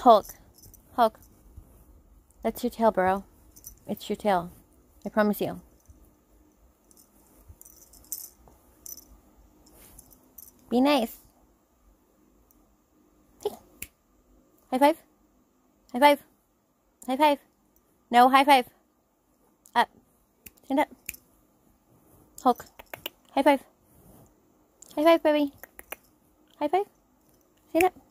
Hulk. Hulk. That's your tail, bro. It's your tail. I promise you. Be nice. Hey. High five. High five. High five. No, high five. Up. Stand up. Hulk. High five. High five, baby. High five. Stand up.